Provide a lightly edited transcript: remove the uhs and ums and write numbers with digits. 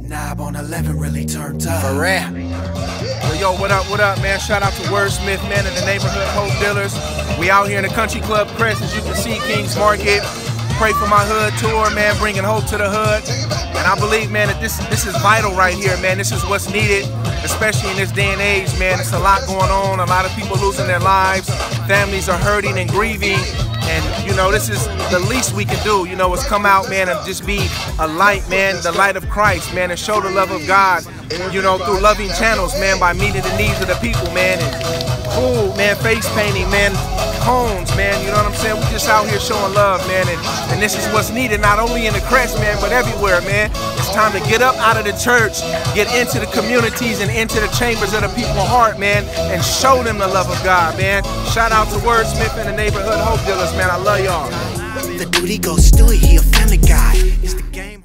Knob on 11 really turned up. For real. Yo, what up, man? Shout out to Wordsmith, man, in the neighborhood Hope Dealers. We out here in the Country Club Crest, as you can see, Kings Market. Pray for my hood tour, man, bringing hope to the hood. And I believe, man, that this is vital right here, man. This is what's needed, especially in this day and age, man. It's a lot going on, a lot of people losing their lives. Families are hurting and grieving. And, you know, this is the least we can do, you know, is come out, man, and just be a light, man, the light of Christ, man, and show the love of God, you know, through loving channels, man, by meeting the needs of the people, man, and food, man, face painting, man, cones, man, you know what I'm saying? We just out here showing love, man, and this is what's needed, not only in the Crest, man, but everywhere, man. It's time to get up out of the church, get into the communities and into the chambers of the people's heart, man, and show them the love of God, man. Shout out to Wordsmith and the neighborhood Hope Dealers, man. I love y'all. The duty goes Stewie, he a family guy. It's the game.